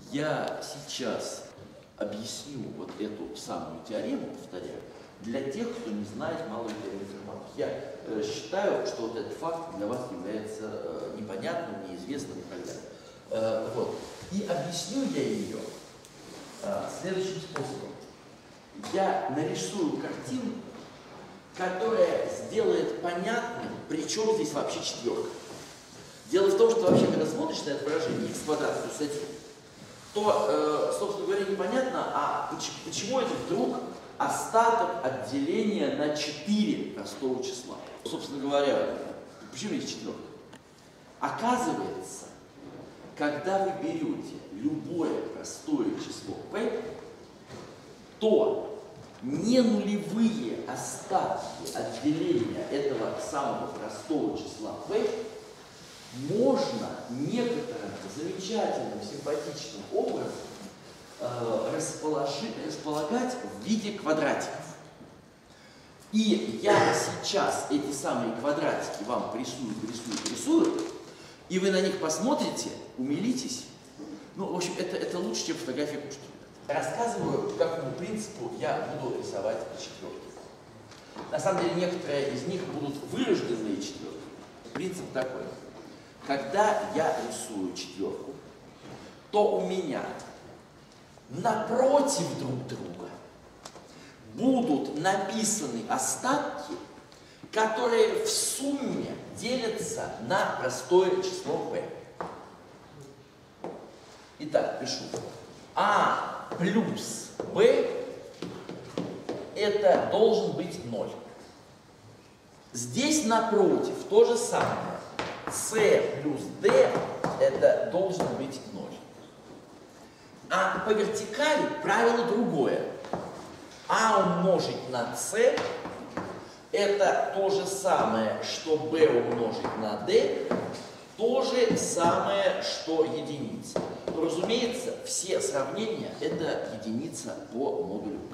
Я сейчас объясню вот эту самую теорему, повторяю, для тех, кто не знает малую теорему Фермата. Я считаю, что вот этот факт для вас является непонятным, неизвестным и так далее. Вот. И объясню я ее следующим способом. Я нарисую картину, которая сделает понятным, при чем здесь вообще четверка. Дело в том, что вообще, когда смотришь на это выражение x квадрат плюс 1, то, собственно говоря, непонятно, а почему это вдруг остаток от деления на 4 простого числа. Собственно говоря, почему есть четверка? Оказывается, когда вы берете любое простое число p, то не нулевые остатки от деления этого самого простого числа p можно некоторым замечательным, симпатичным образом располагать в виде квадратиков. И я сейчас эти самые квадратики вам рисую, и вы на них посмотрите, умилитесь. Ну, в общем, это лучше, чем фотография Пушкина. Рассказываю, по какому принципу я буду рисовать четверки. На самом деле, некоторые из них будут вырожденные четверки. Принцип такой. Когда я рисую четверку, то у меня напротив друг друга будут написаны остатки, которые в сумме делятся на простое число p. Итак, пишу. А плюс b это должен быть 0. Здесь напротив то же самое. c плюс d это должен быть 0. А по вертикали правило другое. А умножить на c это то же самое, что b умножить на d, то же самое, что единица. Разумеется, все сравнения это единица по модулю p.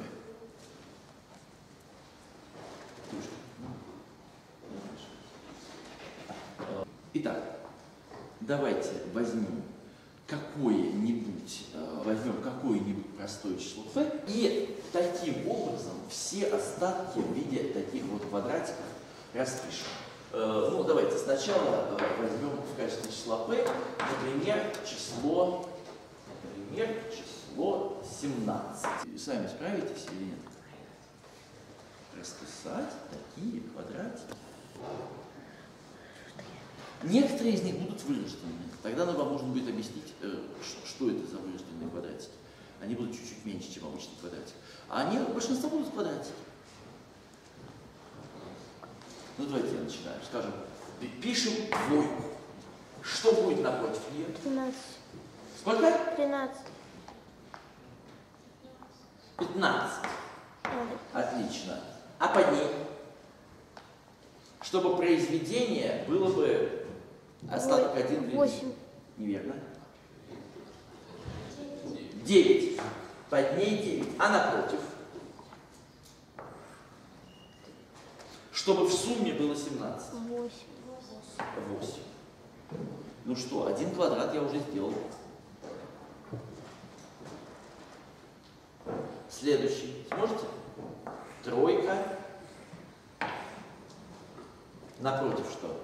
Итак, давайте возьмем какое-нибудь простое число f, и таким образом все остатки в виде таких вот квадратиков распишем. Ну, давайте сначала возьмем в качестве числа p, например, число 17. Сами справитесь или нет? Расписать такие квадратики. Некоторые из них будут вырожденные. Тогда вам нужно будет объяснить, что это за вырожденные квадратики. Они будут чуть-чуть меньше, чем обычный квадратик. А они, большинство будут квадратики. Ну, давайте я начинаю. Скажем, пишем двойку. Что будет напротив нее? 13. Сколько? 13. 15. Отлично. А под ней? Чтобы произведение было бы остаток 1. 8. Неверно. 9. Под ней 9. А напротив? Чтобы в сумме было 17. 8. 8. Ну что, 1 квадрат я уже сделал. Следующий. Сможете? Тройка. Напротив что?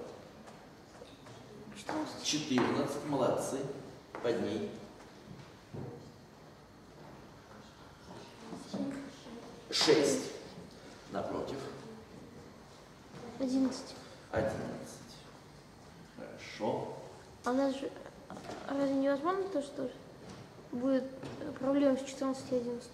14. Молодцы. Под ней. 6. Напротив. 11. 11. Хорошо. А у нас же разве невозможно то, что будет проблема с 14 и 11?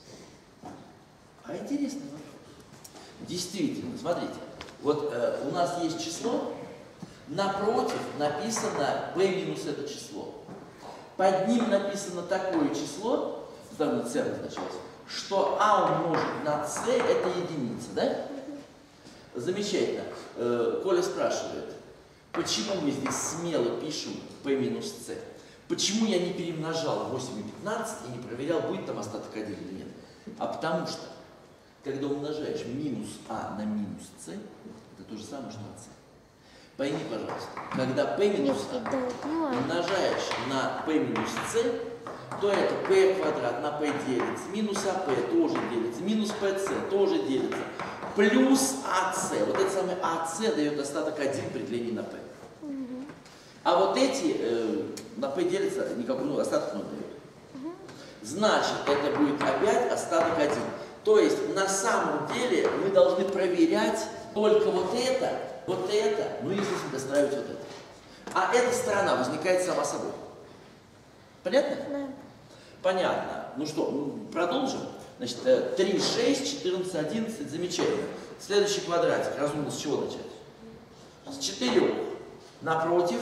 А интересный вопрос. Действительно, смотрите. Вот у нас есть число, напротив написано p минус это число. Под ним написано такое число, там c обозначалось, что a умножить на c это единица, да? Замечательно. Коля спрашивает, почему мы здесь смело пишем p минус c? Почему я не перемножал 8 и 15 и не проверял, будет там остаток 1 или нет? А потому что, когда умножаешь минус а на минус c, это то же самое, что на c. Пойми, пожалуйста, когда p минус а умножаешь на p минус c, то это p квадрат на p делится, минус ap тоже делится, минус pc тоже делится, плюс ac. Вот это самое ac дает остаток 1 при делении на p. А вот эти на p делится, никакой остаток не дает. Значит, это будет опять остаток 1. То есть на самом деле мы должны проверять только вот это, ну и здесь достраивать вот это. А эта сторона возникает сама собой. Понятно? Да. Понятно. Ну что, продолжим? Значит, 3, 6, 14, 11, замечательно. Следующий квадратик. Разумно, с чего начать? С 4. Напротив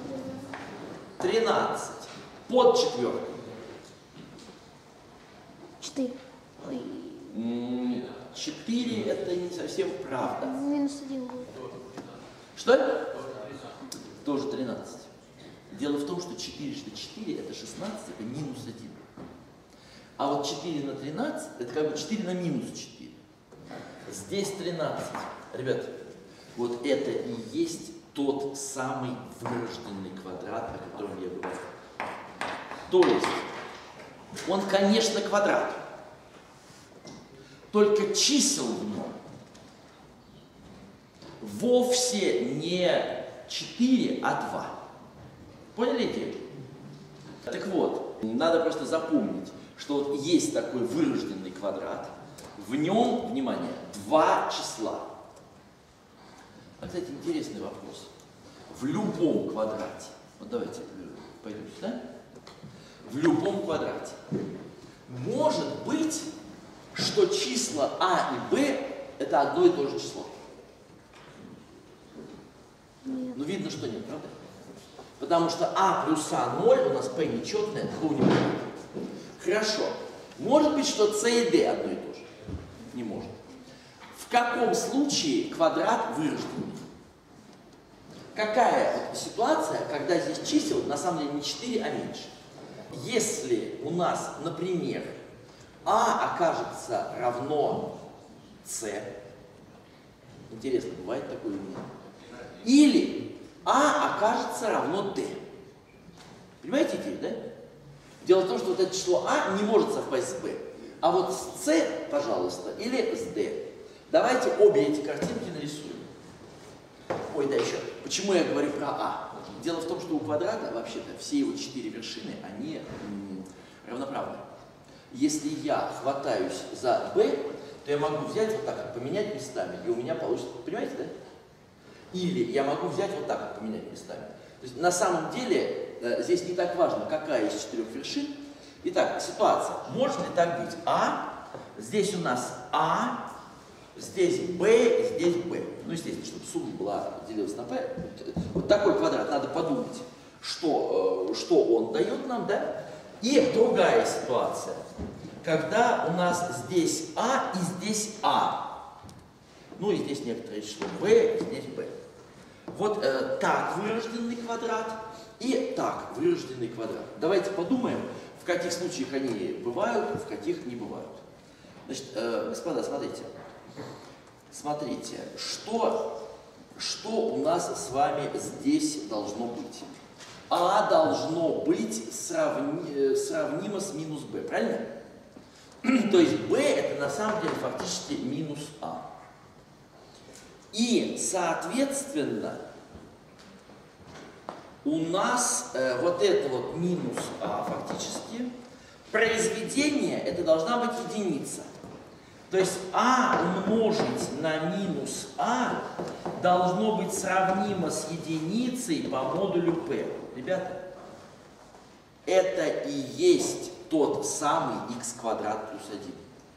13. Под четверкой. 4. Ой. 4 это не совсем правда. Минус 1 будет. Что? Тоже 13. Дело в том, что 4 что 4 это 16, это минус 1. А вот 4 на 13 это как бы 4 на минус 4. Здесь 13. Ребят, вот это и есть тот самый вырожденный квадрат, о котором я говорю. То есть, он, конечно, квадрат. Только чисел в нем вовсе не 4, а 2. Поняли идею? Так вот, надо просто запомнить, что вот есть такой вырожденный квадрат, в нем, внимание, 2 числа. А, кстати, интересный вопрос. В любом квадрате, вот давайте пойдем сюда, в любом квадрате может быть, что числа А и Б это одно и то же число. Нет. Ну, видно, что нет, правда? Потому что А плюс А 0, у нас P нечетное, такого не может. Хорошо. Может быть, что С и D одно и то же? Не может. В каком случае квадрат вырожденный? Какая ситуация, когда здесь чисел на самом деле не 4, а меньше? Если у нас, например, А окажется равно С, интересно, бывает такое или нет? Или А окажется равно D. Понимаете идею, да? Дело в том, что вот это число А не может совпасть с B. А вот с С, пожалуйста, или с D. Давайте обе эти картинки нарисуем. Ой, да еще. Почему я говорю про А? Дело в том, что у квадрата вообще-то все его 4 вершины, они равноправны. Если я хватаюсь за B, то я могу взять вот так, поменять местами, и у меня получится, понимаете, да? Или я могу взять вот так, поменять местами. То есть на самом деле здесь не так важно, какая из 4 вершин. Итак, ситуация. Может ли так быть? А, здесь у нас А, здесь B, здесь B. Ну, естественно, чтобы сумма была делилась на P. Вот такой квадрат. Надо подумать, что он дает нам, да? И другая ситуация, когда у нас здесь А и здесь А. Ну и здесь некоторое число B, и здесь B. Вот так вырожденный квадрат и так вырожденный квадрат. Давайте подумаем, в каких случаях они бывают, в каких не бывают. Значит, господа, смотрите. Смотрите, что у нас с вами здесь должно быть? А должно быть сравнимо с минус b, правильно? То есть b это на самом деле фактически минус а. И, соответственно, у нас вот это вот минус а фактически, произведение это должна быть единица. То есть а умножить на минус а должно быть сравнимо с единицей по модулю p. Ребята, это и есть тот самый x квадрат плюс 1.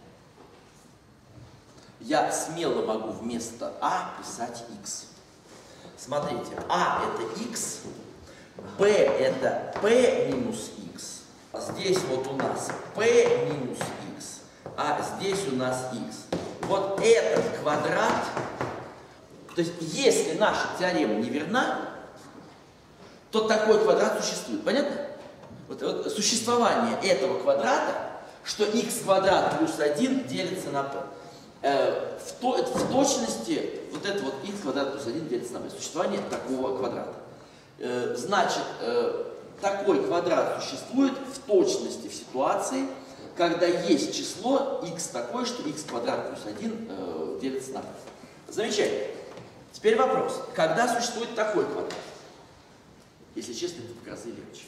Я смело могу вместо а писать x. Смотрите, а это x, b это p минус x. Здесь вот у нас p минус x, а здесь у нас x. Вот этот квадрат, то есть если наша теорема не верна, то такой квадрат существует. Понятно? Вот существование этого квадрата, что x квадрат плюс 1 делится на p. В точности вот это вот x квадрат плюс 1 делится на p. Существование такого квадрата. Значит, такой квадрат существует в точности в ситуации, когда есть число x такое, что x квадрат плюс 1 делится на p. Замечательно. Теперь вопрос. Когда существует такой квадрат? Если честно, это в разы легче.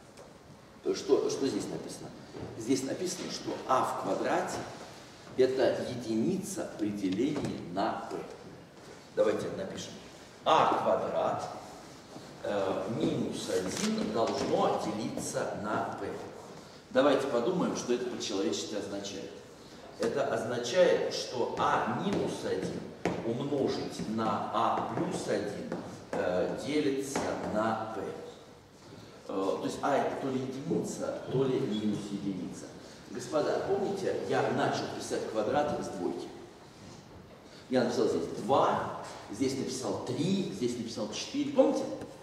Что здесь написано? Здесь написано, что а в квадрате – это единица при делении на p. Давайте напишем. А квадрат минус 1 должно делиться на p. Давайте подумаем, что это по-человечески означает. Это означает, что а минус 1 умножить на а плюс 1 делится на p. То есть а это то ли единица, то ли минус единица. Господа, помните, я начал писать квадраты с двойки. Я написал здесь 2, здесь написал 3, здесь написал 4. Помните?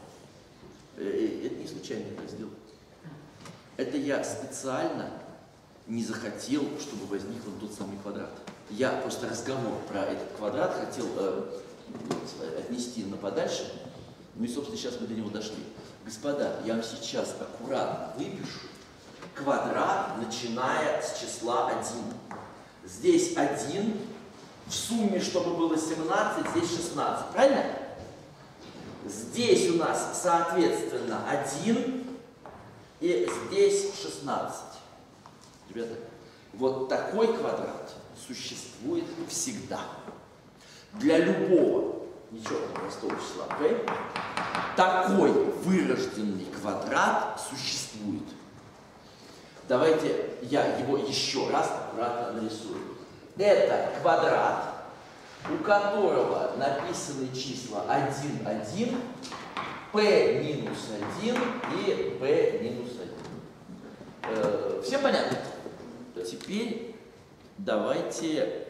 Это не случайно это сделал. Это я специально не захотел, чтобы возник вот тот самый квадрат. Я просто разговор про этот квадрат хотел отнести на подальше. Ну и, собственно, сейчас мы до него дошли. Господа, я вам сейчас аккуратно выпишу квадрат, начиная с числа 1. Здесь 1, в сумме, чтобы было 17, здесь 16. Правильно? Здесь у нас, соответственно, 1, и здесь 16. Ребята, вот такой квадрат существует всегда. Для любого нечетного простого числа p такой вырожденный квадрат существует. Давайте я его еще раз аккуратно нарисую. Это квадрат, у которого написаны числа 1, 1, p минус 1 и p минус 1. Всем понятно? Теперь давайте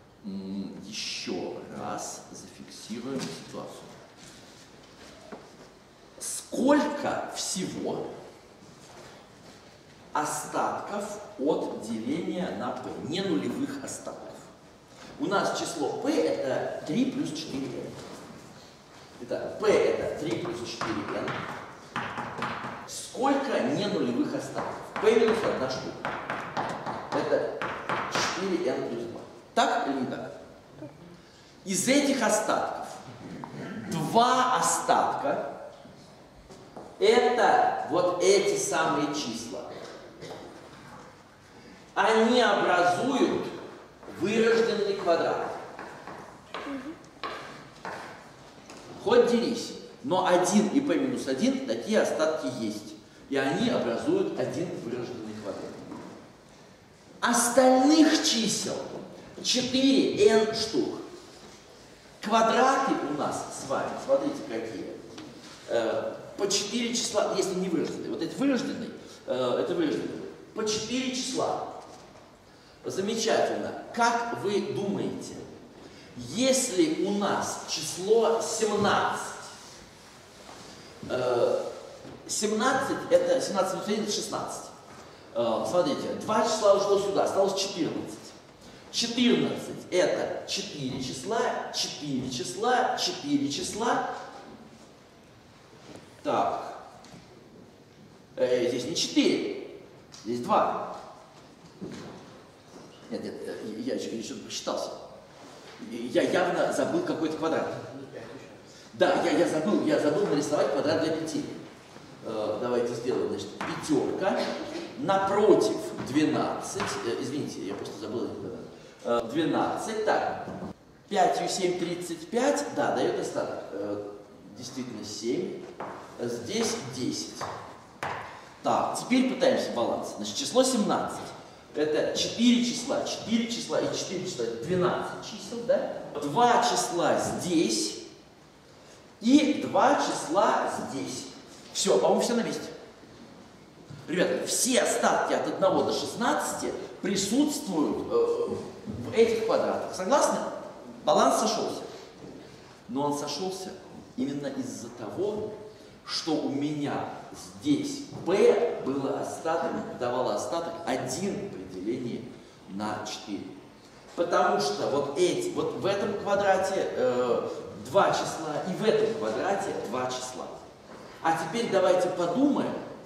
еще раз зафиксируем ситуацию. Сколько всего остатков от деления на p, не нулевых остатков? У нас число p это 3 плюс 4n. Итак, p это 3 плюс 4n. Сколько не нулевых остатков? p минус 1 штука. Это 4n плюс 2. Так или не так? Из этих остатков 2 остатка это вот эти самые числа. Они образуют вырожденный квадрат. Хоть делись, но 1 и p минус 1 такие остатки есть. И они образуют один вырожденный квадрат. Остальных чисел 4n штук. Квадраты у нас с вами, смотрите какие. По 4 числа, если не вырожденные. Вот эти вырожденные, это вырожденные. По 4 числа. Замечательно. Как вы думаете, если у нас число 17, 17 это 17 минус 1 это 16. Смотрите, 2 числа ушло сюда, осталось 14. 14 это 4 числа, 4 числа, 4 числа. Так, здесь не 4, здесь 2. Нет, я еще посчитался. Я явно забыл какой-то квадрат. Да, я забыл нарисовать квадрат для 5. Давайте сделаем, значит, пятерка. Напротив 12, извините, я просто забыл этот квадрат. 12, так, 5 и 7, 35, да, дает остаток. Действительно 7, здесь 10. Так, теперь пытаемся баланс. Значит, число 17. Это 4 числа и 4 числа, это 12 чисел, да? 2 числа здесь и 2 числа здесь. Все, по-моему, все на месте. Ребята, все остатки от 1 до 16 присутствуют в этих квадратах. Согласны? Баланс сошелся. Но он сошелся именно из-за того, что у меня здесь p было остаток, давало остаток 1 при делении на 4. Потому что вот в этом квадрате 2 числа и в этом квадрате 2 числа. А теперь давайте подумаем,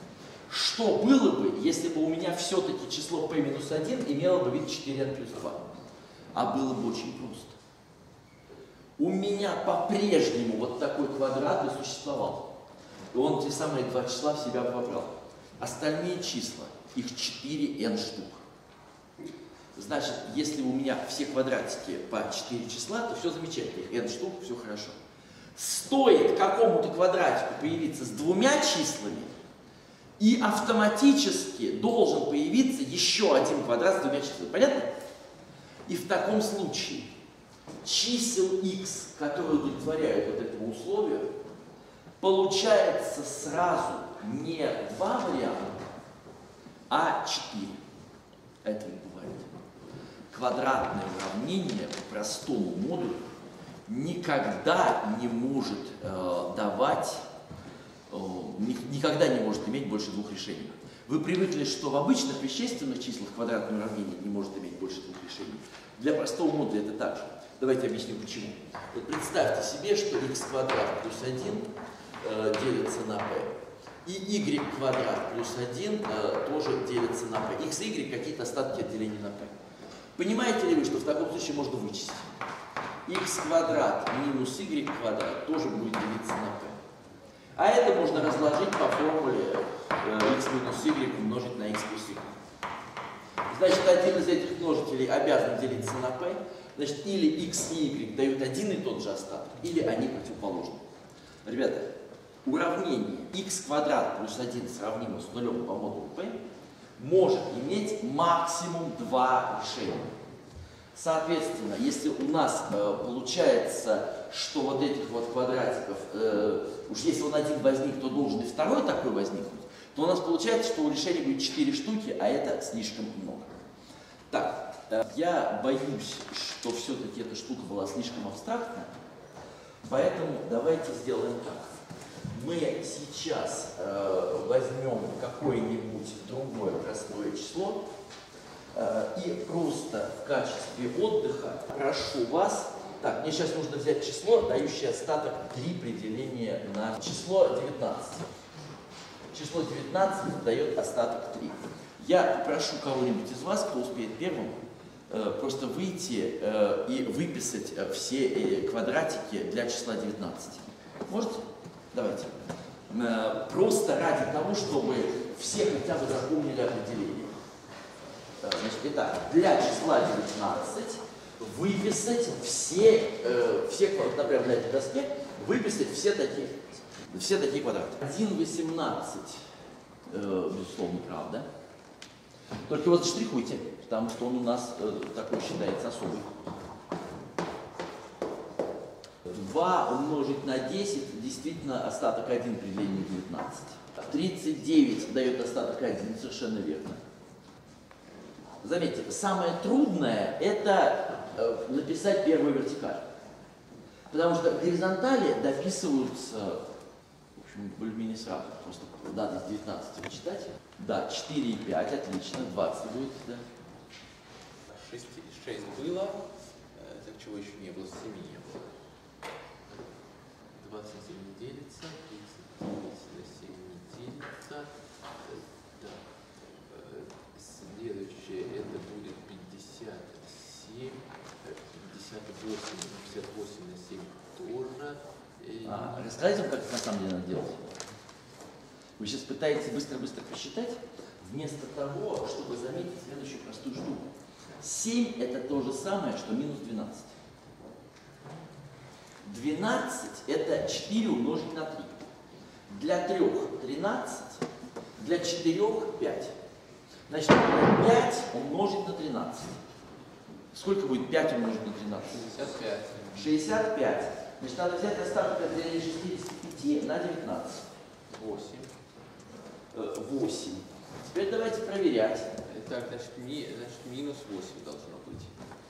Что было бы, если бы у меня все-таки число p минус 1 имело бы вид 4n плюс 2? А было бы очень просто. У меня по-прежнему вот такой квадрат и существовал. И он те самые два числа в себя вобрал. Остальные числа, их 4n штук. Значит, если у меня все квадратики по 4 числа, то все замечательно, их n штук, все хорошо. Стоит какому-то квадратику появиться с двумя числами, и автоматически должен появиться еще один квадрат с двумя числами. Понятно? И в таком случае чисел x, которые удовлетворяют вот этому условию, получается сразу не 2 варианта, а 4. Этого не бывает. Квадратное уравнение по простому модулю никогда не может никогда не может иметь больше двух решений. Вы привыкли, что в обычных вещественных числах квадратное уравнение не может иметь больше двух решений. Для простого модуля это так же. Давайте объясним почему. Вот представьте себе, что x квадрат плюс 1 делится на p. И y квадрат плюс 1 тоже делится на p. X и y какие-то остатки от деления на p. Понимаете ли вы, что в таком случае можно вычесть? X квадрат минус y квадрат тоже будет делиться на p. А это можно разложить по формуле x минус y умножить на x плюс y. Значит, один из этих множителей обязан делиться на p. Значит, или x и y дают один и тот же остаток, или они противоположны. Ребята, уравнение x квадрат плюс 1 сравнимо с нулем по модулю p может иметь максимум два решения. Соответственно, если у нас получается, что вот этих вот квадратиков, уж если он один возник, то должен и второй такой возникнуть, то у нас получается, что у решения будет 4 штуки, а это слишком много. Так, я боюсь, что все-таки эта штука была слишком абстрактна, поэтому давайте сделаем так. Мы сейчас возьмем какое-нибудь другое простое число, и просто в качестве отдыха прошу вас, так, мне сейчас нужно взять число, дающее остаток 3 при делении на число 19. Число 19 дает остаток 3. Я прошу кого-нибудь из вас, кто успеет первым, просто выйти и выписать все квадратики для числа 19. Можете? Давайте. Просто ради того, чтобы все хотя бы запомнили определение. Значит, итак, для числа 19 выписать например, на этой доске, выписать все такие квадраты. 1,18, безусловно, правда. Только его заштрихуйте, потому что он у нас такой считается особый. 2 умножить на 10, действительно остаток 1 при делении 19. 39 дает остаток 1, совершенно верно. Заметьте, самое трудное – это написать первую вертикаль. Потому что горизонтали дописываются, в общем, более-менее сразу. Просто надо из 19 вычитать. Да, 4 и 5, отлично, 20 будет, да. 6 было, так чего еще не было, 7 не было. 27 не делится, 39 на 7 не делится. Да. Следующее это будет 57, 58, 58 на 7 тоже. Расскажите вам, как это на самом деле надо делать? Вы сейчас пытаетесь быстро-быстро посчитать, вместо того, чтобы заметить следующую простую штуку. 7 это то же самое, что минус 12. 12 это 4 умножить на 3. Для 3 13, для 4 5. Значит, 5 умножить на 13. Сколько будет 5 умножить на 13? 65. 65. Значит, надо взять остаток от 65 на 19. 8. 8. Теперь давайте проверять. Так, значит, минус 8 должно быть.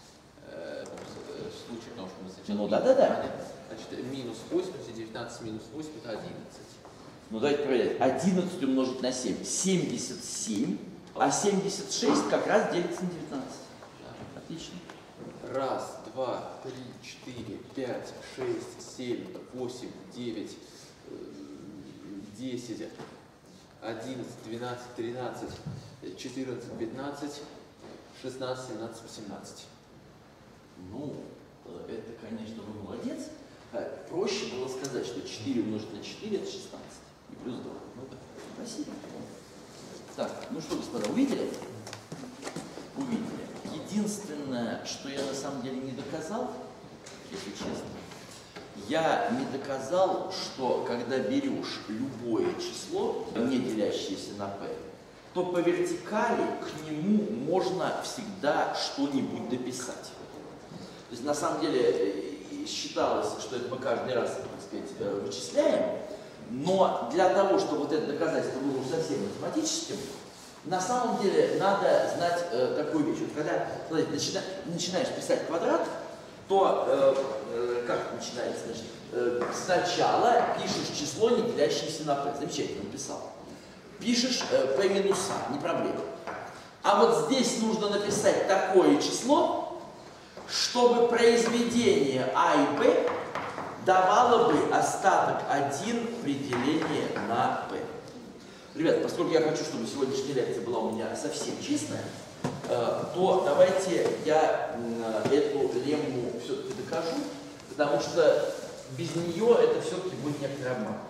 В случае, потому что мы сначала... Ну да. Значит, минус 8, 19 минус 8 это 11. Ну давайте проверять. 11 умножить на 7. 77. А 76 как раз делится на 19. Да. Отлично. 1, 2, 3, 4, 5, 6, 7, 8, 9, 10, 11, 12, 13, 14, 15, 16, 17, 18. Ну, это, конечно, вы молодец. Проще было сказать, что 4 умножить на 4 это 16. И плюс 2. Ну да, спасибо. Так, ну что, господа, увидели? Увидели. Единственное, что я на самом деле не доказал, если честно, я не доказал, что когда берешь любое число, не делящееся на p, то по вертикали к нему можно всегда что-нибудь дописать. То есть на самом деле считалось, что это мы каждый раз, так сказать, вычисляем, но для того, чтобы вот это доказательство было уже совсем математическим, на самом деле надо знать такую вещь. Вот когда, смотрите, начинаешь писать квадрат, то как начинается? Значит, сначала пишешь число, не делящееся на p. Замечательно написал. Пишешь p минус a, не проблема. А вот здесь нужно написать такое число, чтобы произведение а и b давало бы остаток 1 при делении на p. Ребята, поскольку я хочу, чтобы сегодняшняя лекция была у меня совсем честная, то давайте я эту лемму все-таки докажу, потому что без нее это все-таки будет некоторый обман.